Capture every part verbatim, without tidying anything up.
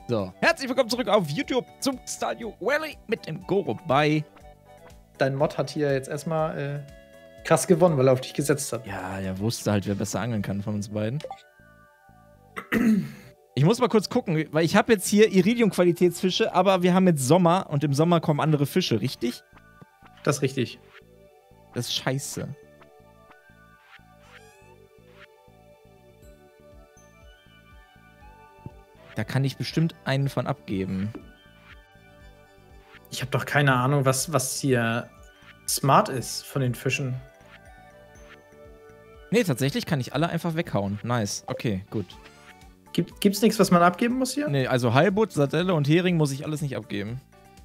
So, herzlich willkommen zurück auf YouTube zum Stardew Valley mit dem Goro bei. Dein Mod hat hier jetzt erstmal äh, krass gewonnen, weil er auf dich gesetzt hat. Ja, er wusste halt, wer besser angeln kann von uns beiden. Ich muss mal kurz gucken, weil ich habe jetzt hier Iridium-Qualitätsfische, aber wir haben jetzt Sommer und im Sommer kommen andere Fische, richtig? Das ist richtig. Das ist scheiße. Da kann ich bestimmt einen von abgeben. Ich habe doch keine Ahnung, was, was hier smart ist von den Fischen. Nee, tatsächlich kann ich alle einfach weghauen. Nice. Okay, gut. Gibt, gibt's nichts, was man abgeben muss hier? Nee, also Halbut, Sardelle und Hering muss ich alles nicht abgeben.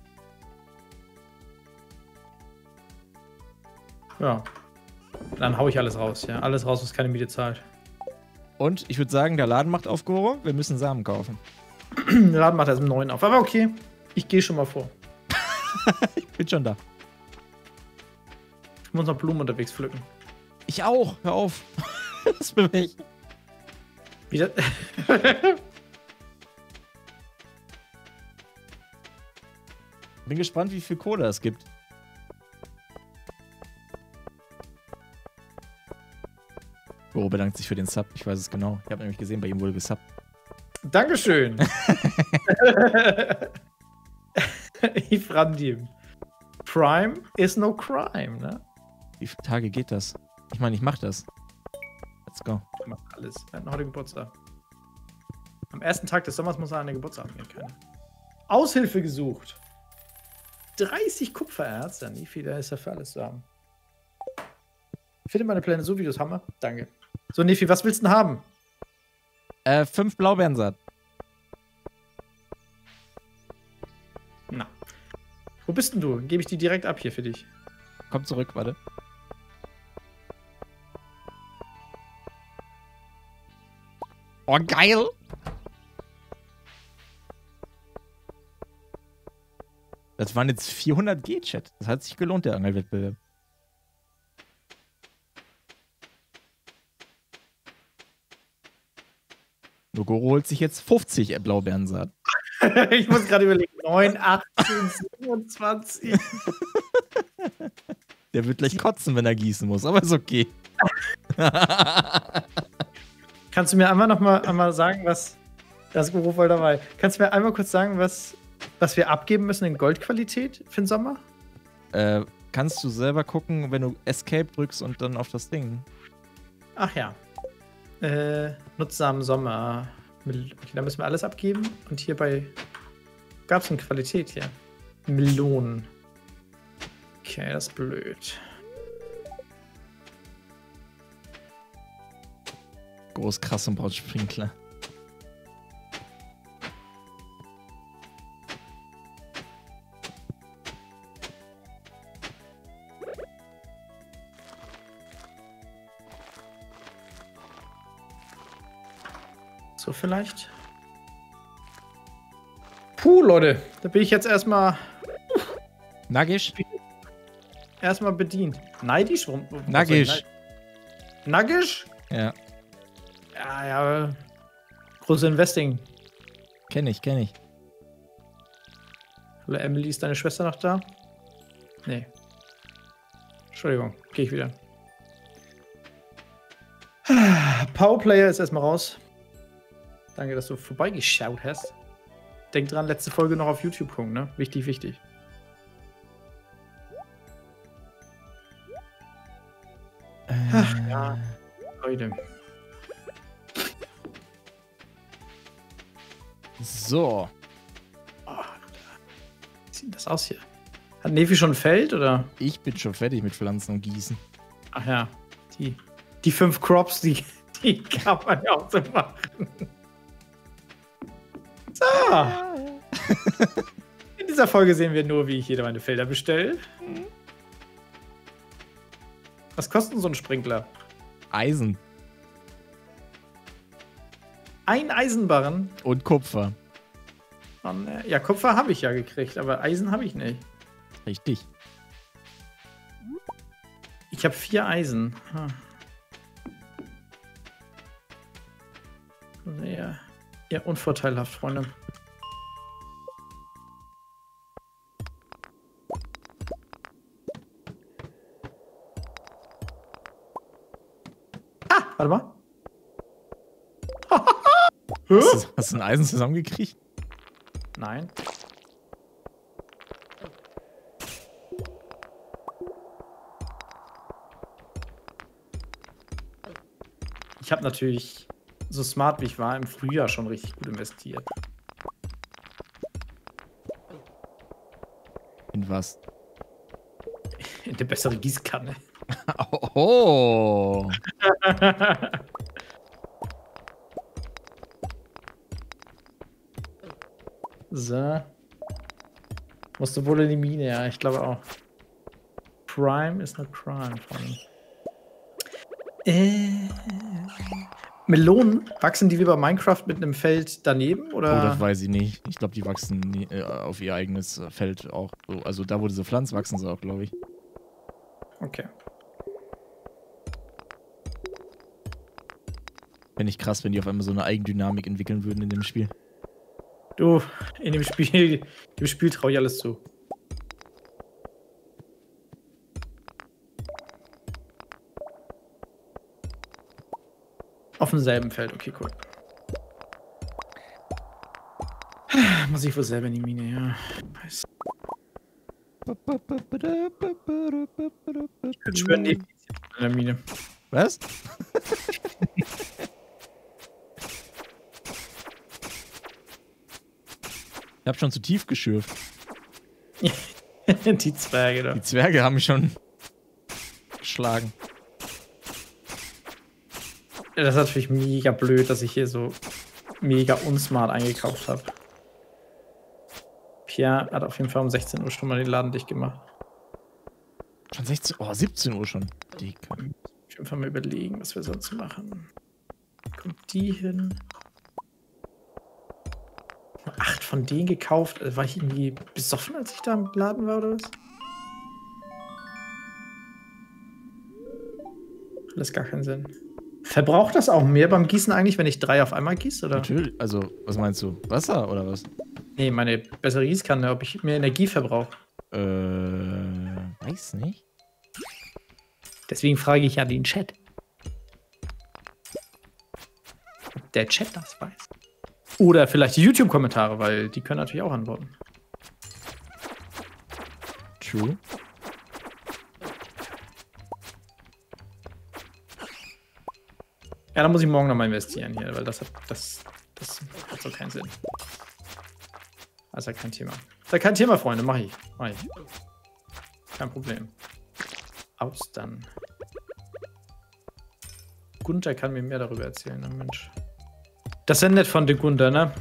Ja. Dann hau ich alles raus, ja. Alles raus, was keine Miete zahlt. Und ich würde sagen, der Laden macht auf, Goro. Wir müssen Samen kaufen. Der Laden macht erst um neun auf. Aber okay, ich gehe schon mal vor. Ich bin schon da. Ich muss noch Blumen unterwegs pflücken. Ich auch. Hör auf. Das bin ich. Wieder. Bin gespannt, wie viel Kohle es gibt. Goro bedankt sich für den Sub. Ich weiß es genau. Ich habe nämlich gesehen, bei ihm wurde gesubbt. Dankeschön. Ifrandim. Prime is no crime, ne? Wie viele Tage geht das? Ich meine, ich mach das. Let's go. Ich mach alles. Wir hatten heute Geburtstag. Am ersten Tag des Sommers muss er eine Geburtstag haben. Keine. Aushilfe gesucht. dreißig Kupfererz. Ja, nie viel, da ist ja für alles zu haben. Ich finde meine Pläne so, wie du es Hammer. Danke. So, Nefi, was willst du denn haben? Äh, fünf Blaubeerensaat. Na. Wo bist denn du? Gebe ich die direkt ab hier für dich. Komm zurück, warte. Oh, geil! Das waren jetzt vierhundert G, Chat. Das hat sich gelohnt, der Angelwettbewerb. Nur Goro holt sich jetzt fünfzig Blaubeerensaat. Ich muss gerade überlegen. neun, achtzehn, siebenundzwanzig. Der wird gleich kotzen, wenn er gießen muss, aber ist okay. Kannst du mir einmal noch mal einmal sagen, was. Das ist Goro voll dabei. Kannst du mir einmal kurz sagen, was, was wir abgeben müssen in Goldqualität für den Sommer? Äh, kannst du selber gucken, wenn du Escape drückst und dann auf das Ding. Ach ja. Äh, nutzsamen Sommer. Okay, da müssen wir alles abgeben. Und hierbei gab es eine Qualität hier. Melonen. Okay, das ist blöd. Groß, krass und braucht Sprinkler. So vielleicht. Puh, Leute. Da bin ich jetzt erstmal Naggisch? erstmal bedient. Neidisch? Warum- warum soll ich Naggisch. neid- Naggisch? Ja, Ja, ja. Große Investing. kenn ich, kenn ich. Hallo, Emily, ist deine Schwester noch da? Nee. Entschuldigung, gehe ich wieder. Powerplayer ist erstmal raus. Danke, dass du vorbeigeschaut hast. Denk dran, letzte Folge noch auf YouTube gucken, ne? Wichtig, wichtig. Ach ja, Leute. So. Oh, wie sieht das aus hier? Hat Nefi schon ein Feld, oder? Ich bin schon fertig mit Pflanzen und Gießen. Ach ja, die, die fünf Crops, die, die kann man ja auch so machen. So. In dieser Folge sehen wir nur, wie ich jede meine Felder bestelle. Was kostet denn so ein Sprinkler? Eisen Ein Eisenbarren? und Kupfer. Oh, ne. Ja, Kupfer habe ich ja gekriegt, aber Eisen habe ich nicht. Richtig. Ich habe vier Eisen. Hm. Also eher, eher unvorteilhaft, Freunde. Warte mal. Hast du, hast du ein Eisen zusammengekriegt? Nein. Ich habe natürlich, so smart wie ich war, im Frühjahr schon richtig gut investiert. In was? In eine bessere Gießkanne. Oh. So. Musste wohl in die Mine, ja, ich glaube auch. Crime is not crime. Äh. Melonen, wachsen die wie bei Minecraft mit einem Feld daneben? Oder? Oh, das weiß ich nicht. Ich glaube, die wachsen nie, äh, auf ihr eigenes Feld auch. So. Also da, wo diese Pflanzen wachsen sie auch, glaube ich. Okay. Fände ich krass, wenn die auf einmal so eine Eigendynamik entwickeln würden in dem Spiel. Du, in dem Spiel, dem Spiel traue ich alles zu. Auf demselben Feld, okay, cool. Muss ich wohl selber in die Mine, ja. Nice. Ich würde schwören, die in der Mine. Was? Ich hab schon zu tief geschürft. Die Zwerge da. Die Zwerge haben mich schon geschlagen. Das ist natürlich mega blöd, dass ich hier so mega unsmart eingekauft habe. Pierre hat auf jeden Fall um sechzehn Uhr schon mal den Laden dicht gemacht. Schon sechzehn, oh, siebzehn Uhr schon. Dick. Ich will einfach mal überlegen, was wir sonst machen. Kommt die hin? Acht von denen gekauft. War ich irgendwie besoffen, als ich da im Laden war, oder was? Alles gar keinen Sinn. Verbraucht das auch mehr beim Gießen eigentlich, wenn ich drei auf einmal gieße, oder? Natürlich. Also, was meinst du? Wasser oder was? Nee, meine bessere Gießkanne, ob ich mehr Energie verbrauche. Äh, weiß nicht. Deswegen frage ich ja den Chat. Ob der Chat das weiß. Oder vielleicht die YouTube-Kommentare, weil die können natürlich auch antworten. True. Ja, da muss ich morgen nochmal investieren hier, weil das hat, das, das hat so keinen Sinn. Das ist ja kein Thema. Das ist ja kein Thema, Freunde. Mach ich. Mach ich. Kein Problem. Aus dann. Gunther kann mir mehr darüber erzählen, ne, Mensch. Das ist ja nett von de Gunther, ne?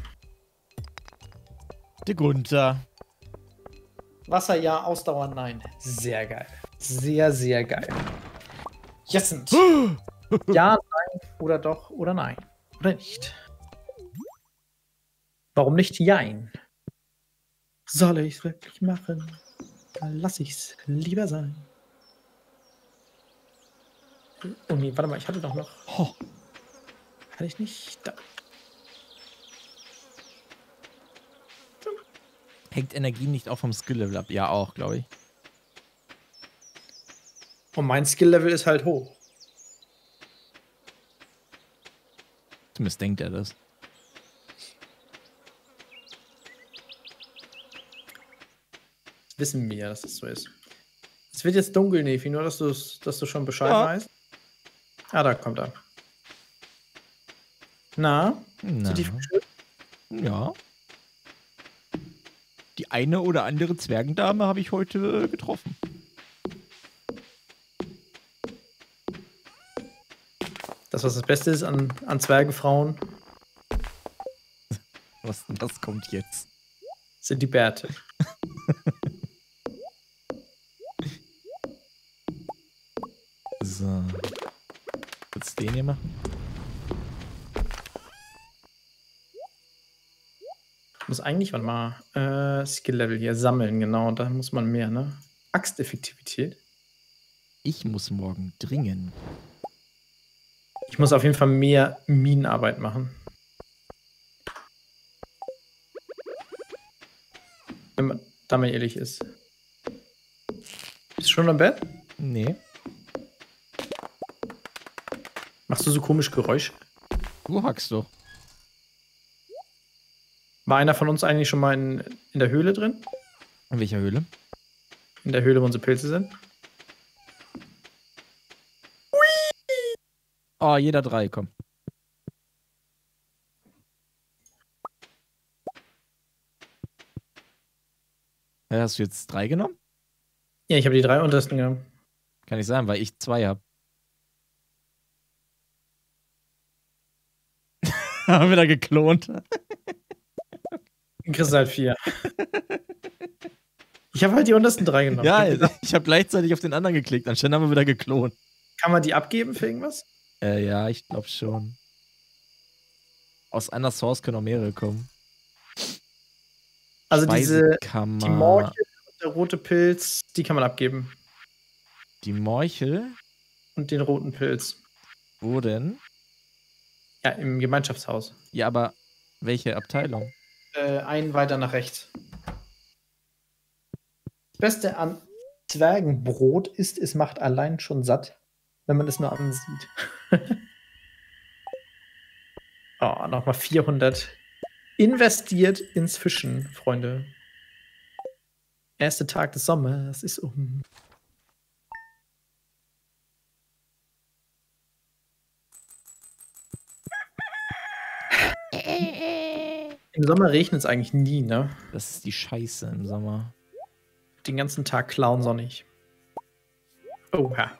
De Gunther. Wasser ja, Ausdauer nein. Sehr geil. Sehr, sehr geil. Jessend. Ja, nein, oder doch, oder nein. Oder nicht. Warum nicht Jein? Soll ich's wirklich machen? Dann lass ich's lieber sein. Oh nee, warte mal, ich hatte doch noch. Oh. Hatte ich nicht. Da. Hängt Energie nicht auch vom Skill-Level ab? Ja, auch, glaube ich. Und mein Skill-Level ist halt hoch. Zumindest denkt er das. Das wissen wir ja, dass das so ist. Es wird jetzt dunkel, Nefi, nur dass, dass du schon Bescheid Ja. weißt. Ah, da kommt er. Na? Na. Sind die Fische? Ja. Die eine oder andere Zwergendame habe ich heute getroffen. Das, was das Beste ist an, an Zwergenfrauen, Was, was kommt jetzt? sind die Bärte. So. Kurz den hier machen. Ich muss eigentlich, warte mal, äh, Skill-Level hier sammeln, genau, da muss man mehr, ne? Axteffektivität. Ich muss morgen dringend. Ich muss auf jeden Fall mehr Minenarbeit machen. Wenn man da mal ehrlich ist. Bist du schon am Bett? Nee. Machst du so komisch Geräusche? Du hackst doch. War einer von uns eigentlich schon mal in, in der Höhle drin? In welcher Höhle? In der Höhle, wo unsere Pilze sind? Oh, jeder drei, komm. Ja, hast du jetzt drei genommen? Ja, ich habe die drei untersten genommen. Kann ich sagen, weil ich zwei habe. Haben wir da geklont. Dann kriegst du halt vier. Ich habe halt die untersten drei genommen. Ja, ich habe ich habe gleichzeitig auf den anderen geklickt. Anscheinend haben wir wieder geklont. Kann man die abgeben für irgendwas? Äh, ja, ich glaube schon. Aus einer Source können auch mehrere kommen. Also diese Speisekammer. die Morchel und der rote Pilz, die kann man abgeben. Die Morchel? Und den roten Pilz. Wo denn? Ja, im Gemeinschaftshaus. Ja, aber welche Abteilung? Äh, einen weiter nach rechts. Das Beste an Zwergenbrot ist, es macht allein schon satt, wenn man es nur ansieht. Oh, nochmal vierhundert. Investiert ins Fischen, Freunde. Erster Tag des Sommers ist um. Im Sommer regnet es eigentlich nie, ne? Das ist die Scheiße im Sommer. Den ganzen Tag clownsonnig. Oha.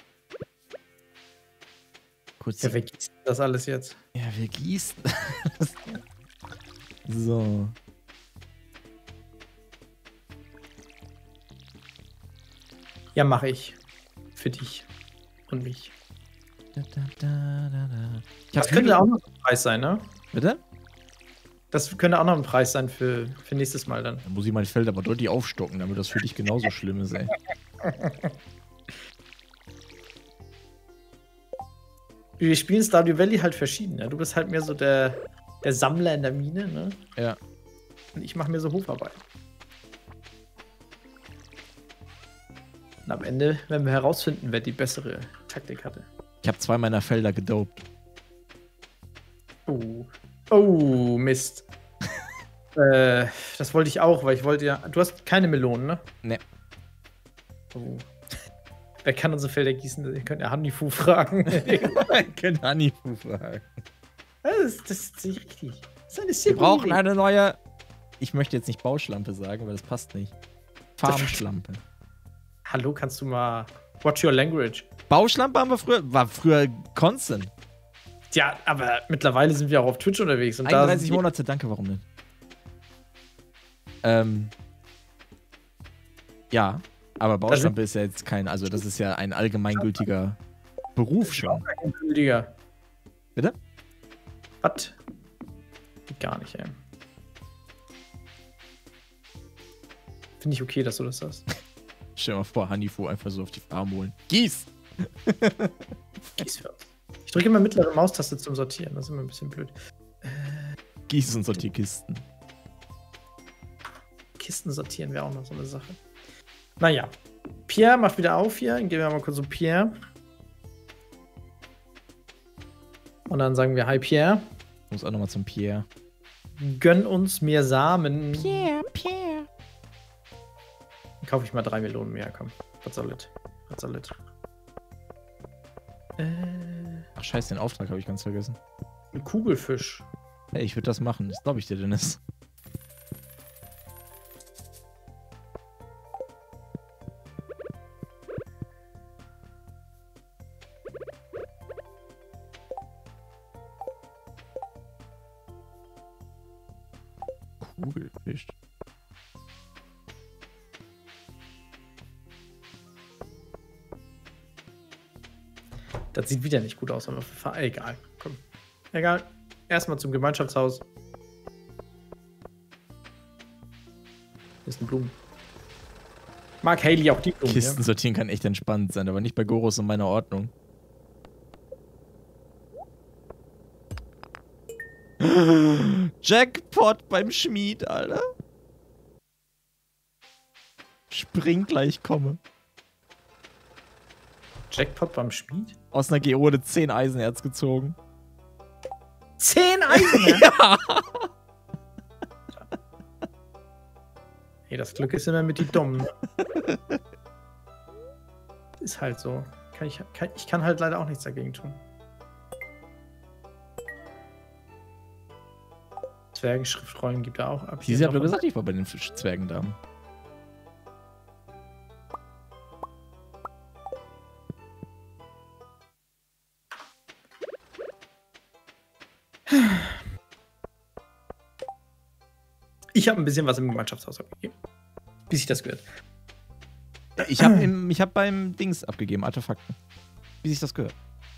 Kurz. Ja, wer gießt das alles jetzt? Ja, wir gießen. So. Ja, mache ich. Für dich. Und mich. Da, da, da, da, da. Ich Das hab könnte Hügel- auch noch ein Preis sein, ne? Bitte? Das könnte auch noch ein Preis sein für, für nächstes Mal dann. Dann muss ich mein Feld aber deutlich aufstocken, damit das für dich genauso schlimm ist, ey. Wir spielen Stardew Valley halt verschieden, ne? Du bist halt mehr so der, der Sammler in der Mine, ne? Ja. Und ich mache mir so Hofarbeit. Und am Ende werden wir herausfinden, wer die bessere Taktik hatte. Ich habe zwei meiner Felder gedopt. Oh. Oh, Mist. äh, das wollte ich auch, weil ich wollte ja. Du hast keine Melonen, ne? Ne. Oh. Wer kann unsere Felder gießen? Ihr könnt ja Hanifu fragen. Könnt Hanifu fragen. Das, das ist nicht richtig. Das ist eine sehr Wir brauchen gute Idee. eine neue. Ich möchte jetzt nicht Bauschlampe sagen, weil das passt nicht. Farmschlampe. Hallo, kannst du mal. Watch your language. Bauschlampe haben wir früher. War früher constant. Ja, aber mittlerweile sind wir auch auf Twitch unterwegs. Und da einunddreißig sind die- Monate, danke, warum denn? Ähm. Ja, aber Bauschlampe ist ja jetzt kein. Also, das ist ja ein allgemeingültiger Beruf schon. Gültiger. Bitte? Was? Geht gar nicht, ey. Finde ich okay, dass du das sagst. Stell dir mal vor, Hanifu einfach so auf die Farm holen. Gieß! Gieß für uns. Ich drücke immer mittlere Maustaste zum Sortieren. Das ist immer ein bisschen blöd. Gieß und sortier Kisten. Kisten sortieren wäre auch noch so eine Sache. Naja. Pierre macht wieder auf hier. Dann gehen wir mal kurz zu Pierre. Und dann sagen wir: Hi Pierre. Ich muss auch nochmal zum Pierre. Gönn uns mehr Samen. Pierre, Pierre. Dann kaufe ich mal drei Melonen mehr. Komm. Was soll das? Was soll das? Äh, Ach, scheiße, den Auftrag habe ich ganz vergessen. ein Kugelfisch. Hey, ich würde das machen. Das glaube ich dir, Dennis. Kugelfisch. Das sieht wieder nicht gut aus, aber fahr- egal. Komm. Egal. Erstmal zum Gemeinschaftshaus. Hier sind Blumen. Mag Haley auch die Blumen? Kisten sortieren kann echt entspannt sein, aber nicht bei Goros und meiner Ordnung. Jackpot beim Schmied, Alter. Spring gleich komme. Jackpot beim Schmied? Aus einer Geode zehn Eisenerz gezogen. zehn Eisenerz? Ja! Hey, das Glück ist immer mit die Dummen. Ist halt so. Kann ich, kann, ich kann halt leider auch nichts dagegen tun. Zwergenschriftrollen gibt er auch ab. Sie hat doch gesagt, ich war bei den Zwergendamen. Ich habe ein bisschen was im Gemeinschaftshaus abgegeben. Bis ich das gehört. Ich habe ich hab beim Dings abgegeben, Artefakten. Wie sich das gehört.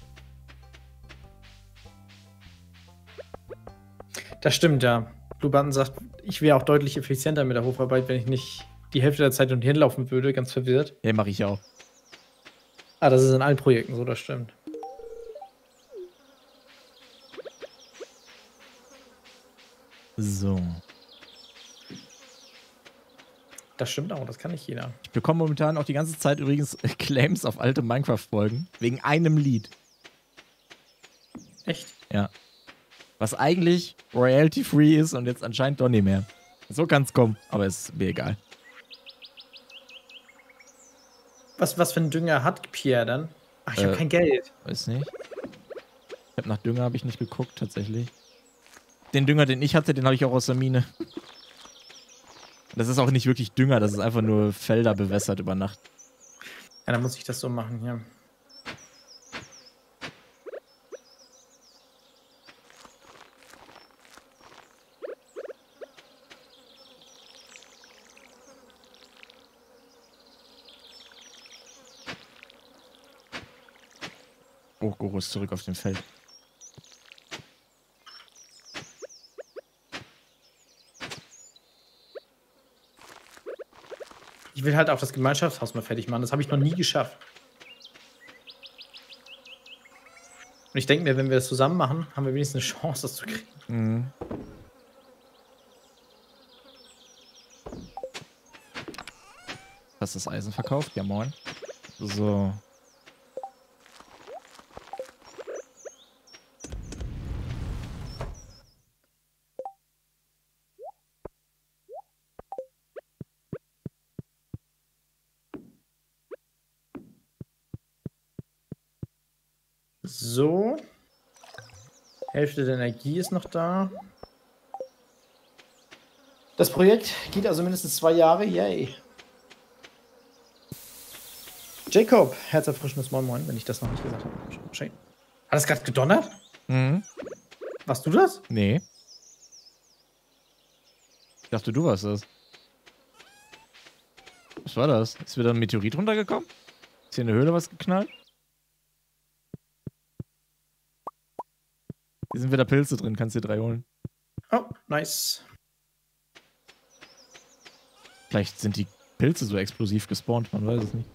Das stimmt, ja. Blue Button sagt, ich wäre auch deutlich effizienter mit der Hofarbeit, wenn ich nicht die Hälfte der Zeit und hinlaufen würde, ganz verwirrt. Ja, mache ich auch. Ah, das ist in allen Projekten so, das stimmt. So. Das stimmt auch, das kann nicht jeder. Ich bekomme momentan auch die ganze Zeit übrigens Claims auf alte Minecraft-Folgen. Wegen einem Lied. Echt? Ja. Was eigentlich royalty-free ist und jetzt anscheinend doch nicht mehr. So kann es kommen, aber ist mir egal. Was, was für ein Dünger hat Pierre dann? Ach, ich Äh, habe kein Geld. Weiß nicht. Ich hab nach Dünger habe ich nicht geguckt, tatsächlich. Den Dünger, den ich hatte, den habe ich auch aus der Mine. Das ist auch nicht wirklich Dünger, das ist einfach nur Felder bewässert über Nacht. Ja, dann muss ich das so machen, ja. Oh, Goro ist zurück auf dem Feld. Ich will halt auch das Gemeinschaftshaus mal fertig machen. Das habe ich noch nie geschafft. Und ich denke mir, wenn wir das zusammen machen, haben wir wenigstens eine Chance, das zu kriegen. Mhm. Hast du das Eisen verkauft? Ja, moin. So. So. Hälfte der Energie ist noch da. Das Projekt geht also mindestens zwei Jahre. Yay. Jacob, herzerfrischendes Moin Moin, wenn ich das noch nicht gesagt habe. Schön. Hat das gerade gedonnert? Mhm. Warst du das? Nee. Ich dachte, du warst das. Was war das? Ist wieder ein Meteorit runtergekommen? Ist hier in der Höhle was geknallt? Hier sind wieder Pilze drin, kannst dir drei holen. Oh, nice. Vielleicht sind die Pilze so explosiv gespawnt, man weiß es nicht.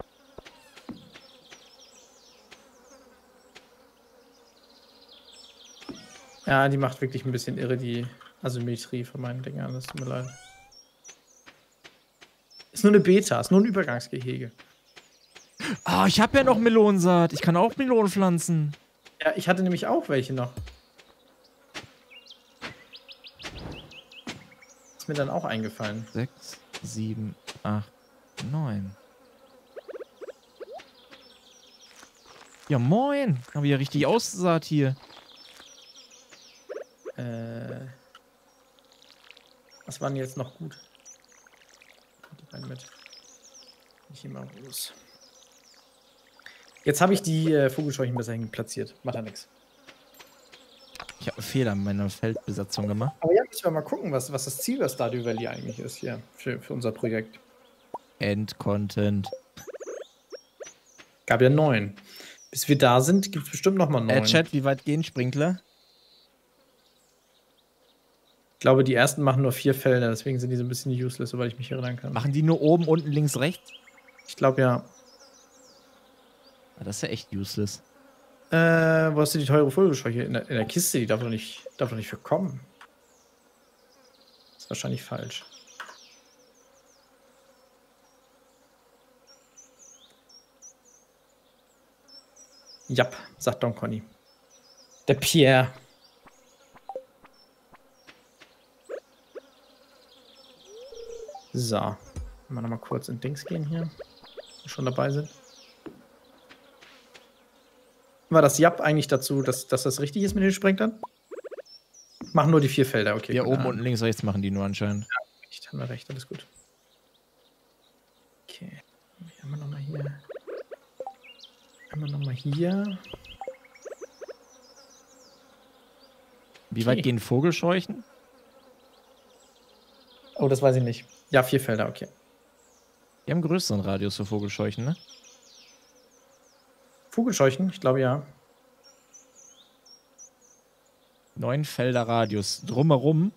Ja, die macht wirklich ein bisschen irre, die Asymmetrie von meinen Dingern. Das tut mir leid. Ist nur eine Beta, ist nur ein Übergangsgehege. Ah, oh, ich habe ja noch Melonensaat. Ich kann auch Melonen pflanzen. Ja, ich hatte nämlich auch welche noch. Ist mir dann auch eingefallen. Sechs, sieben, acht, neun. Ja, moin. Haben wir ja richtig Aussaat hier. Äh, was war denn jetzt noch gut? Die beiden mit. Nicht immer groß. Jetzt habe ich die äh, Vogelscheuchen besser platziert. Macht ja nichts. Ich habe einen Fehler in meiner Feldbesetzung gemacht. Aber ja, müssen wir mal gucken, was, was das Ziel der Stardew Valley eigentlich ist hier für, für unser Projekt. End-Content. Gab ja neun. Bis wir da sind, gibt es bestimmt noch mal neun. Äh, Chat, wie weit gehen Sprinkler? Ich glaube, die ersten machen nur vier Felder, deswegen sind die so ein bisschen useless, soweit ich mich erinnern kann. Machen die nur oben, unten, links, rechts? Ich glaube, ja. Ah, das ist ja echt useless. Äh, wo hast du die teure Vogelscheuche? In der, in der Kiste, die darf doch nicht, darf doch nicht verkommen. Ist wahrscheinlich falsch. Jap, sagt Don Conny. Der Pierre. So. Mal noch mal kurz in Dings gehen hier. Wenn wir schon dabei sind. War das Jap eigentlich dazu, dass, dass das richtig ist mit den Sprengtern? Machen nur die vier Felder, okay. Ja, gut, oben, ja. unten, links, rechts machen die nur anscheinend. Ja, recht, haben wir recht, alles gut. Okay. Haben wir nochmal hier. Haben wir nochmal hier. Wie Okay. weit gehen Vogelscheuchen? Oh, das weiß ich nicht. Ja, vier Felder, okay. Die haben einen größeren Radius für Vogelscheuchen, ne? Vogelscheuchen, ich glaube ja. Neun Felder Radius. Drumherum.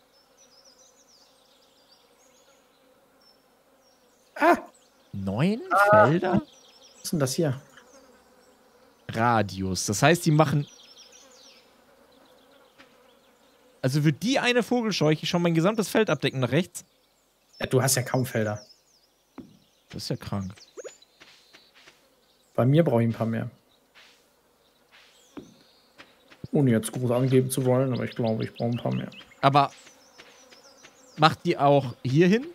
Ah! Neun Felder? Was ist denn das hier? Radius. Das heißt, die machen. Also wird die eine Vogelscheuche schon mein gesamtes Feld abdecken nach rechts? Ja, du hast ja kaum Felder. Das ist ja krank. Bei mir brauche ich ein paar mehr. Ohne jetzt groß angeben zu wollen, aber ich glaube, ich brauche ein paar mehr. Aber macht die auch hier hin?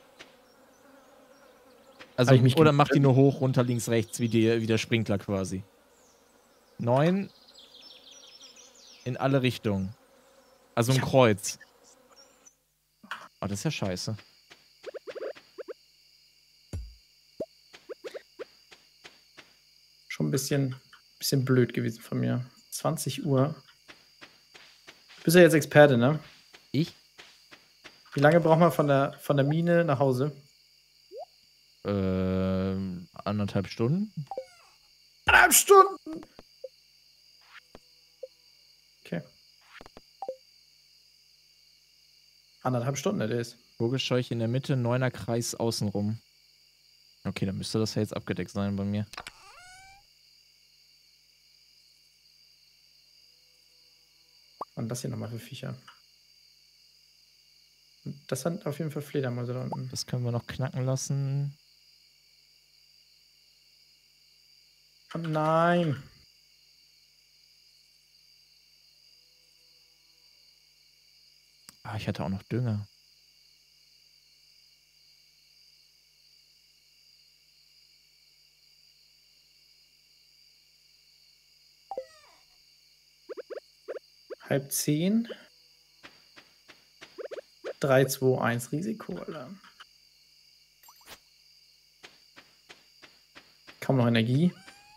Also, Hab ich mich oder ge- macht die nur hoch, runter, links, rechts, wie, die, wie der Sprinkler quasi? Neun in alle Richtungen. Also ein Ja. Kreuz. Oh, das ist ja scheiße. Schon ein bisschen, bisschen blöd gewesen von mir. zwanzig Uhr. Du bist ja jetzt Experte, ne? Ich? Wie lange braucht man von der, von der Mine nach Hause? Ähm, anderthalb Stunden? Eineinhalb Stunden! Okay. Anderthalb Stunden, der ist. Vogelscheuche in der Mitte, neuner Kreis außenrum. Okay, dann müsste das ja jetzt abgedeckt sein bei mir. Und das hier nochmal für Viecher. Und das sind auf jeden Fall Fledermäuse da unten. Das können wir noch knacken lassen. Oh nein! Ah, ich hatte auch noch Dünger. Halb zehn. drei, zwei, eins Risikoalarm. Kaum noch Energie.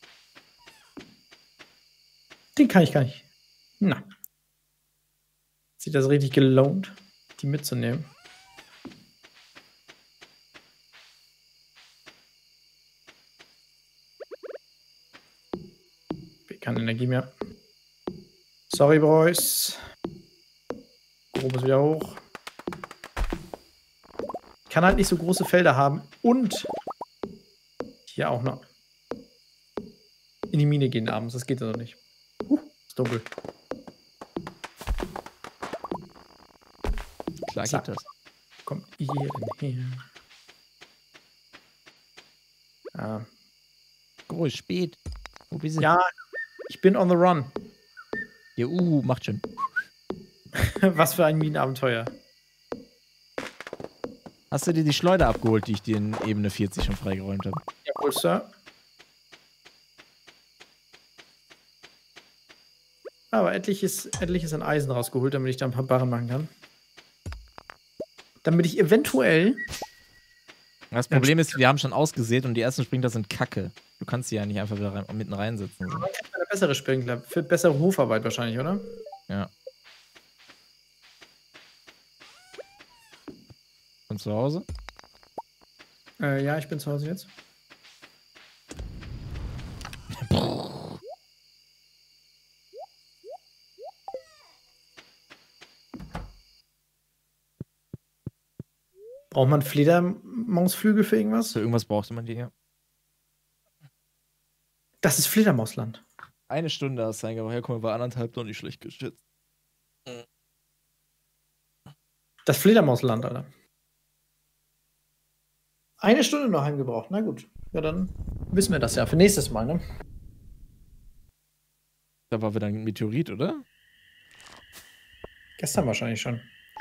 Den kann ich gar nicht. Na. Sieht das richtig gelohnt, die mitzunehmen? Keine Energie mehr. Sorry, Boys. Grob ist wieder hoch. Ich kann halt nicht so große Felder haben und hier auch noch in die Mine gehen abends. Das geht also nicht. Uh, ist dunkel. Klar Zack. geht das. Kommt ihr denn her? Ah. Groß, spät. Wo bist du? Ja, ich bin on the run. Ja, uh, macht schon. Was für ein Minenabenteuer. Hast du dir die Schleuder abgeholt, die ich dir in Ebene vierzig schon freigeräumt habe? Jawohl, Sir. Aber etliches, etliches an Eisen rausgeholt, damit ich da ein paar Barren machen kann. Damit ich eventuell. Das Problem ist, wir haben schon ausgesät und die ersten Sprinkler sind kacke. Du kannst sie ja nicht einfach wieder rein, mitten reinsetzen. So. Eine bessere Sprinkler. Für bessere Hofarbeit wahrscheinlich, oder? Ja. Von zu Hause? Äh, ja, ich bin zu Hause jetzt. Braucht man Fledermausflügel für irgendwas? Für irgendwas brauchte man die, ja. Das ist Fledermausland. Eine Stunde hast du eingebaut. Herkommen war anderthalb noch nicht schlecht geschützt. Das Fledermausland, Alter. Eine Stunde noch heimgebraucht. Na gut. Ja, dann wissen wir das ja für nächstes Mal, ne? Da war wieder ein Meteorit, oder? Gestern wahrscheinlich schon.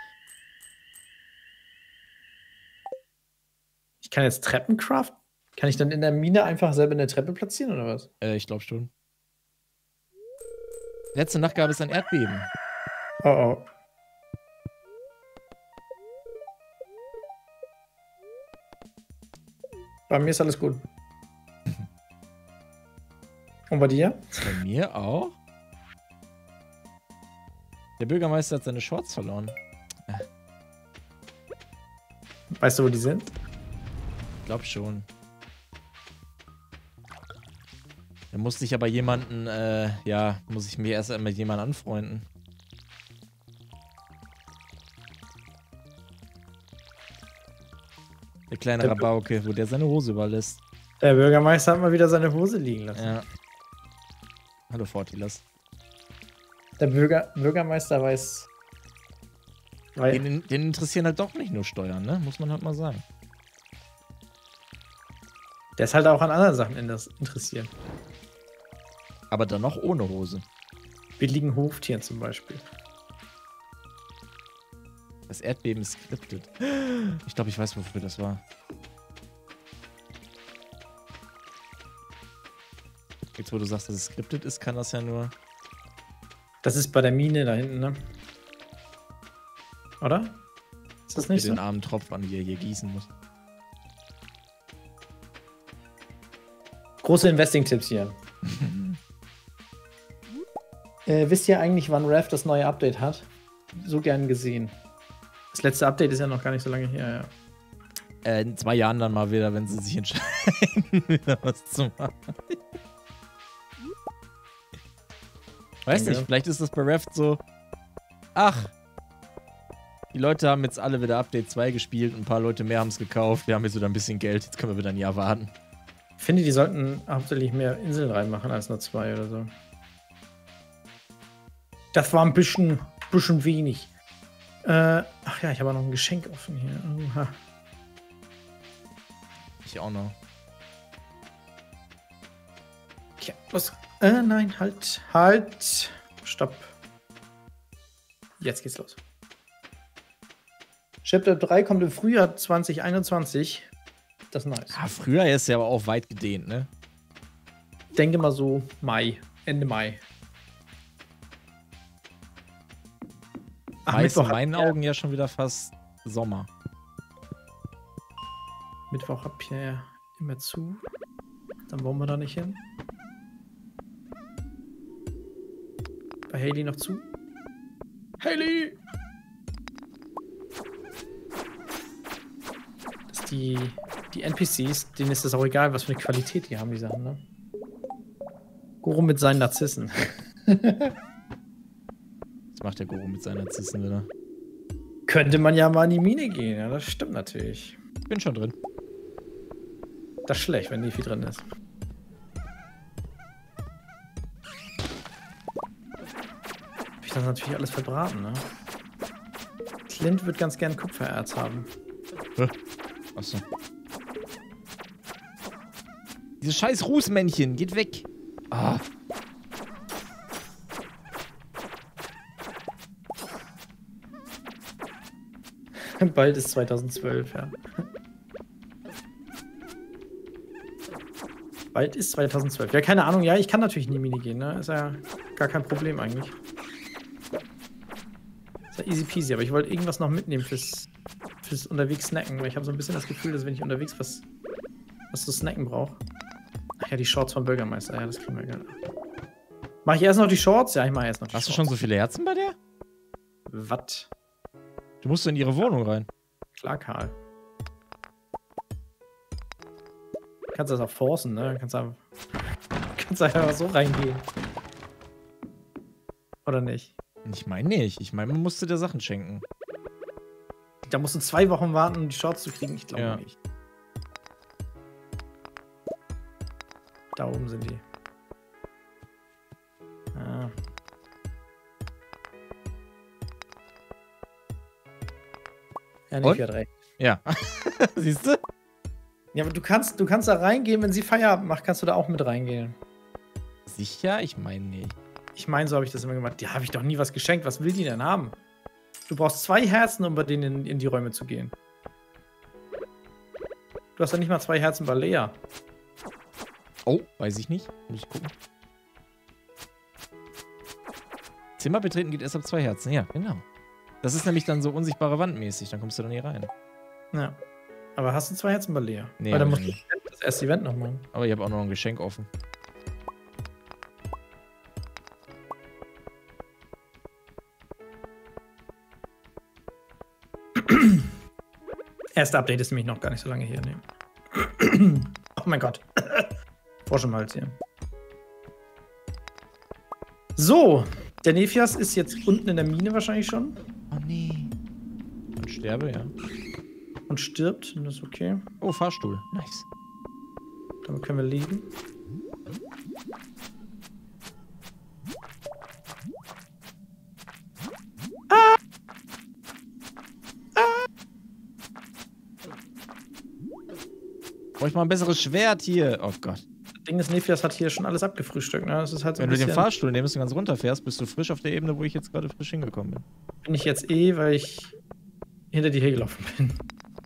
Ich kann jetzt Treppen craften? Kann ich dann in der Mine einfach selber eine Treppe platzieren, oder was? Äh, ich glaube schon. Letzte Nacht gab es ein Erdbeben. Oh oh. Bei mir ist alles gut. Und bei dir? Bei mir auch? Der Bürgermeister hat seine Shorts verloren. Weißt du, wo die sind? Ich glaube schon. Da musste ich aber jemanden, äh, ja, muss ich mich erst einmal mit jemandem anfreunden. Der kleine Der Rabauke, wo der seine Hose überlässt. Der Bürgermeister hat mal wieder seine Hose liegen lassen. Ja. Hallo Fortilas. Der Bürger, Bürgermeister weiß. Weil Den, den interessieren halt doch nicht nur Steuern, ne? Muss man halt mal sagen. der ist halt auch an anderen Sachen interessiert. Aber dann noch ohne Hose. Billigen Hoftieren zum Beispiel. Das Erdbeben ist skriptet. Ich glaube, ich weiß, wofür das war. Jetzt, wo du sagst, dass es skriptet ist, kann das ja nur... Das ist bei der Mine da hinten, ne? Oder? Ist das Mit nicht so? den armen Tropfen, die ihr hier gießen muss. Große Investing-Tipps hier. äh, wisst ihr eigentlich, wann Rev das neue Update hat? So gern gesehen. Das letzte Update ist ja noch gar nicht so lange her, ja. Äh, in zwei Jahren dann mal wieder, wenn sie sich entscheiden, wieder was zu machen. Weiß nicht, vielleicht ist das bei Rev so. Ach, die Leute haben jetzt alle wieder Update zwei gespielt, ein paar Leute mehr haben es gekauft, wir haben jetzt wieder ein bisschen Geld, jetzt können wir wieder ein Jahr warten. Ich finde, die sollten hauptsächlich mehr Inseln reinmachen als nur zwei oder so. Das war ein bisschen, bisschen wenig. Äh, ach ja, ich habe auch noch ein Geschenk offen hier. Oha. Ich auch noch. Ja, los. Äh, nein, halt, halt. Stopp. Jetzt geht's los. Chapter drei kommt im Frühjahr zwanzig einundzwanzig. Das ist nice. Ah, früher ist ja aber auch weit gedehnt, ne? Denke mal so Mai, Ende Mai. Ach, Mai ist in Mittwoch meinen hab ich ja- Augen ja schon wieder fast Sommer. Mittwoch hab ich ja immer zu. Dann wollen wir da nicht hin. Bei Haley noch zu. Haley! Dass die, die N P Cs, denen ist das auch egal, was für eine Qualität die haben, die Sachen, ne? Goro mit seinen Narzissen. Was macht der Goro mit seinen Narzissen wieder? Könnte man ja mal in die Mine gehen, ja, das stimmt natürlich. Ich bin schon drin. Das ist schlecht, wenn Nefi drin ist. Hab ich das natürlich alles verbraten, ne? Clint wird ganz gern Kupfererz haben. Achso. Dieses scheiß Rußmännchen, geht weg. Ah. Bald ist zweitausendzwölf, ja. Bald ist zweitausendzwölf. Ja, keine Ahnung. Ja, ich kann natürlich in die Mine gehen, ne? Ist ja gar kein Problem eigentlich. Ist ja easy peasy, aber ich wollte irgendwas noch mitnehmen fürs, fürs unterwegs snacken, weil ich habe so ein bisschen das Gefühl, dass wenn ich unterwegs was, was zu snacken brauche. Ach ja, die Shorts vom Bürgermeister. Ja, das kriegen wir gerne. Mach ich erst noch die Shorts? Ja, ich mache erst noch die Hast du Shorts. schon so viele Herzen bei der? Was? Du musst in ihre Wohnung rein. Klar, Karl. Kannst das auch forcen, ne? Kannst einfach, kannst einfach so reingehen. Oder nicht? Ich meine nicht. Ich meine, man musste dir Sachen schenken. Da musst du zwei Wochen warten, um die Shorts zu kriegen. Ich glaube Ja. nicht. Da oben sind die. Ah. Ja, Und? nicht hat recht. Ja. Siehst du? Ja, aber du kannst, du kannst da reingehen, wenn sie Feierabend macht, kannst du da auch mit reingehen. Sicher? Ich meine nicht. Ich meine, so habe ich das immer gemacht. Die habe ich doch nie was geschenkt. Was will die denn haben? Du brauchst zwei Herzen, um bei denen in, in die Räume zu gehen. Du hast ja nicht mal zwei Herzen bei Lea. Oh, weiß ich nicht. Muss ich gucken. Zimmer betreten geht erst ab zwei Herzen. Ja, genau. Das ist nämlich dann so unsichtbare Wandmäßig. Dann kommst du da nie rein. Ja. Aber hast du zwei Herzen bei Lea? Nee, Weil dann hab musst ich du das erste Event noch machen. Aber ich habe auch noch ein Geschenk offen. Erste Update ist nämlich noch gar nicht so lange hier. Nee. Oh mein Gott. Frosch im Hals hier. So. Der Nephias ist jetzt unten in der Mine wahrscheinlich schon. Oh nee. Und sterbe, ja. Und stirbt. Das ist okay. Oh, Fahrstuhl. Nice. Damit können wir leben. Ah! Ah! Brauche ich mal ein besseres Schwert hier. Oh Gott. Das Ding des Nephias hat hier schon alles abgefrühstückt. Ne? Das ist halt so Wenn ein du den bisschen, Fahrstuhl nimmst und ganz runterfährst, bist du frisch auf der Ebene, wo ich jetzt gerade frisch hingekommen bin. bin ich jetzt eh, weil ich hinter dir hergelaufen bin.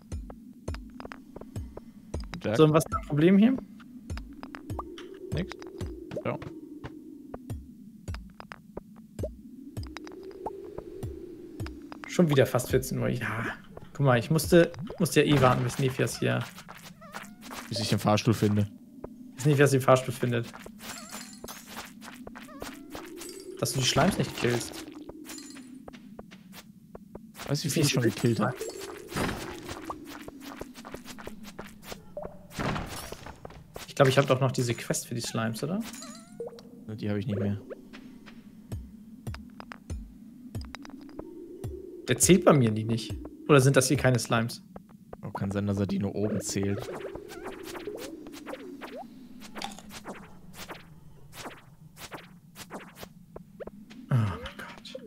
Jack, So, und was ist das Problem hier? nix. Ja. Schon wieder fast vierzehn Uhr. Ja. Guck mal, ich musste, musste ja eh warten, bis Nephias hier, Bis ich den Fahrstuhl finde. bis Nephias den Fahrstuhl findet. Dass du die Schleims nicht killst. Weißt du, wie viel ich schon gekillt habe? Ich glaube, ich habe doch noch diese Quest für die Slimes, oder? Die habe ich nicht mehr. Der zählt bei mir die nicht. Oder sind das hier keine Slimes? Oh, kann sein, dass er die nur oben zählt. Oh mein Gott.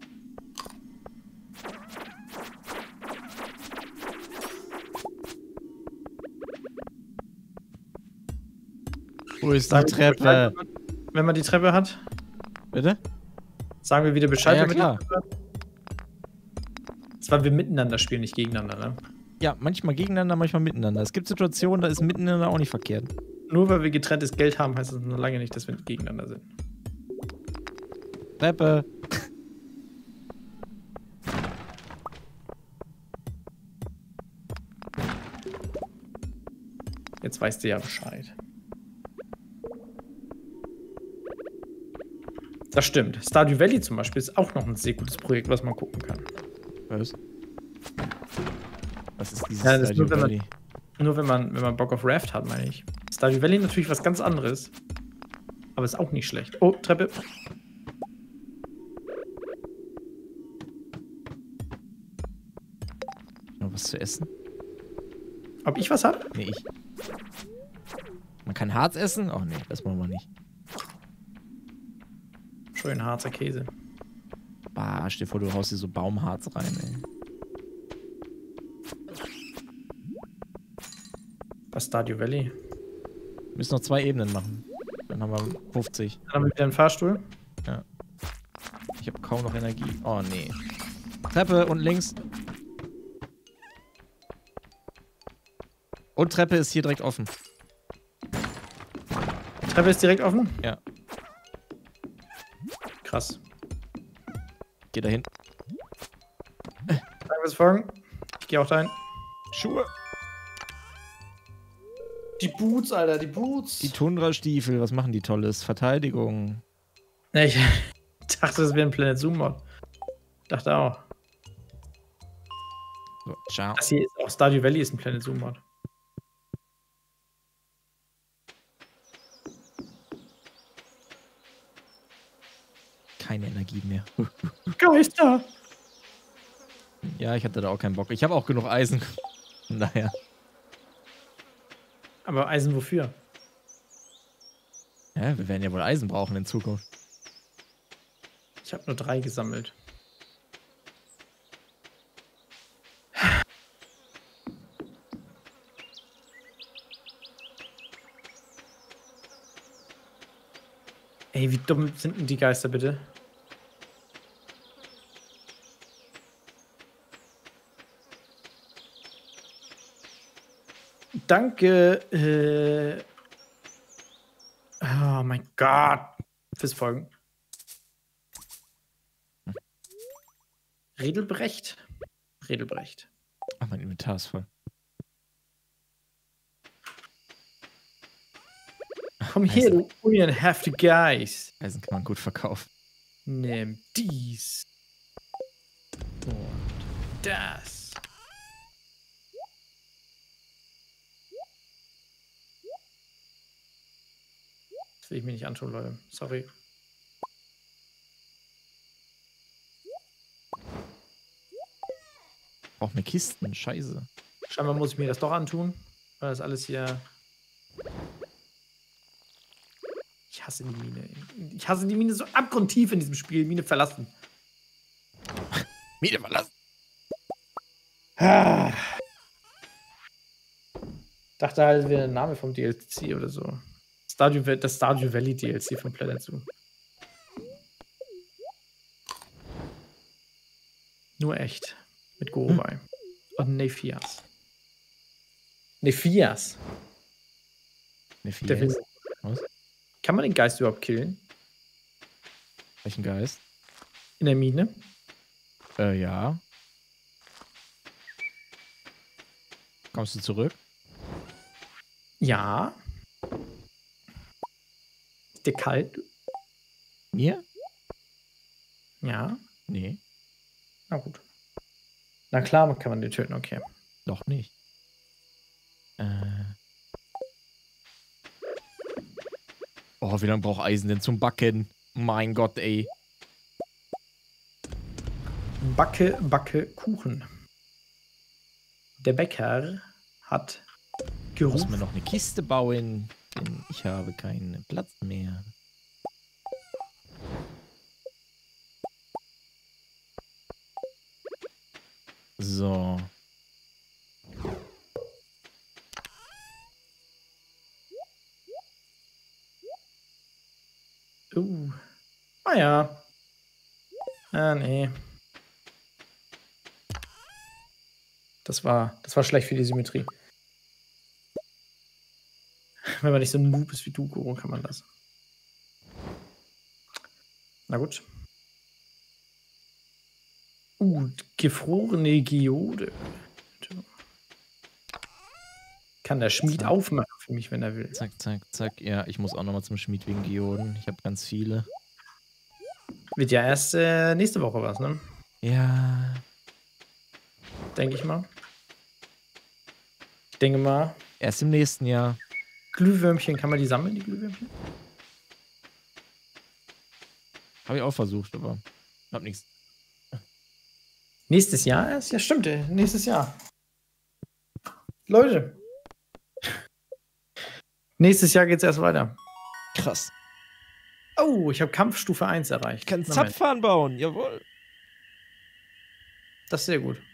Wo ist die Sagen wir Treppe? Bescheid, wenn man- Wenn man die Treppe hat, Bitte? sagen wir wieder Bescheid, Ja, ja, wenn klar. wir die Treppe hat. Das war wir miteinander spielen, nicht gegeneinander, ne? Ja, manchmal gegeneinander, manchmal miteinander. Es gibt Situationen, da ist miteinander auch nicht verkehrt. Nur weil wir getrenntes Geld haben, heißt das noch lange nicht, dass wir gegeneinander sind. Treppe. Jetzt weißt du ja Bescheid. Das stimmt. Stardew Valley zum Beispiel ist auch noch ein sehr gutes Projekt, was man gucken kann. Was? Was ist dieses Ja, das ist Stardew nur, wenn man- Valley? Nur wenn man, wenn man Bock auf Raft hat, meine ich. Stardew Valley natürlich was ganz anderes. Aber ist auch nicht schlecht. Oh, Treppe. Noch was zu essen? Ob ich was hab? Nee, ich. Man kann Harz essen? Oh nee, das wollen wir nicht. Schön Harzer Käse. Bah, stell dir vor, du haust dir so Baumharz rein, ey. Bei Stardew Valley. Wir müssen noch zwei Ebenen machen. Dann haben wir fünfzig. Dann haben wir wieder einen Fahrstuhl. Ich habe kaum noch Energie. Oh nee. Treppe und links. Und Treppe ist hier direkt offen. Die Treppe ist direkt offen? Ja. Krass. Geh dahin. Danke fürs Folgen. Ich gehe auch dahin. Schuhe. Die Boots, Alter, die Boots. Die Tundra-Stiefel, was machen die Tolles? Verteidigung. Nee, ich dachte, das wäre ein Planet Zoom Mod. Dachte auch. So, ciao. Das hier ist auch Stardew Valley ist ein Planet Zoom Mod. Keine Energie mehr. Geister! Ja, ich hatte da auch keinen Bock. Ich habe auch genug Eisen. Von daher. Aber Eisen wofür? Ja, wir werden ja wohl Eisen brauchen in Zukunft. Ich habe nur drei gesammelt. Ey, wie dumm sind denn die Geister, bitte? Danke, äh... Oh mein Gott. Fürs Folgen. Hm. Redelbrecht. Redelbrecht. Ach, mein Inventar ist voll. Komm her, du unehrenhafte Geist. Eisen kann man gut verkaufen. Nimm dies. Und das. Das will ich mir nicht anschauen, Leute. Sorry. Braucht mir Kisten, scheiße. Scheinbar muss ich mir das doch antun, weil das alles hier... Ich hasse die Mine. Ich hasse die Mine so abgrundtief in diesem Spiel. Mine verlassen. Mine verlassen. Ah. Dachte halt, wäre der Name vom D L C oder so. Stardew, das Stardew Valley D L C von Planet Zoo. Nur echt. Mit Gorobei. Hm. Und Nephias. Nephias. Nephias? Was? Kann man den Geist überhaupt killen? Welchen Geist? In der Mine? Äh, ja. Kommst du zurück? Ja. Ist dir kalt? Mir? Ja. Nee. Na gut. Na klar, kann man den töten, okay. Doch nicht. Äh. Oh, wie lange braucht Eisen denn zum Backen? Mein Gott, ey. Backe, backe, Kuchen. Der Bäcker hat gerufen. Ich muss mir noch eine Kiste bauen, denn ich habe keinen Platz mehr. So. Uh. Ah ja. Ah, nee. Das war, das war schlecht für die Symmetrie. Wenn man nicht so ein Noob ist wie du, Goro, kann man das. Na gut. Uh, gefrorene Geode. Kann der Schmied zack. aufmachen für mich, wenn er will. Zack, zack, zack. Ja, ich muss auch nochmal zum Schmied wegen Geoden. Ich habe ganz viele. Wird ja erst äh, nächste Woche was, ne? Ja. Denke ich mal. Ich denke mal. Erst im nächsten Jahr. Glühwürmchen, kann man die sammeln, die Glühwürmchen? Habe ich auch versucht, aber hab nichts. Nächstes Jahr erst? Ja, stimmt, ey. Nächstes Jahr. Leute. Nächstes Jahr geht's erst weiter. Krass. Oh, ich habe Kampfstufe eins erreicht. Ich kann Zapfhahn bauen, jawohl. Das ist sehr gut.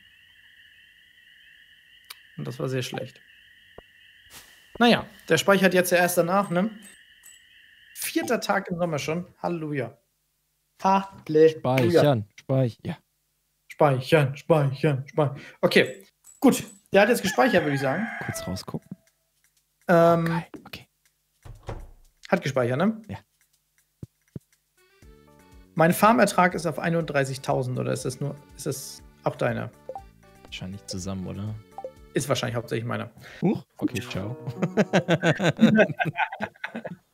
Und das war sehr schlecht. Naja, der speichert jetzt ja erst danach, ne? Vierter Tag im Sommer schon. Halleluja. Halleluja. Speichern, speichern. Ja. Speichern, speichern, speichern. Okay, gut. Der hat jetzt gespeichert, würde ich sagen. Kurz rausgucken. Ähm, okay, okay. Hat gespeichert, ne? Ja. Mein Farmertrag ist auf einunddreißigtausend, oder ist das nur, ist das auch deiner? Wahrscheinlich zusammen, oder? Ist wahrscheinlich hauptsächlich meiner. Huch. Okay, ciao.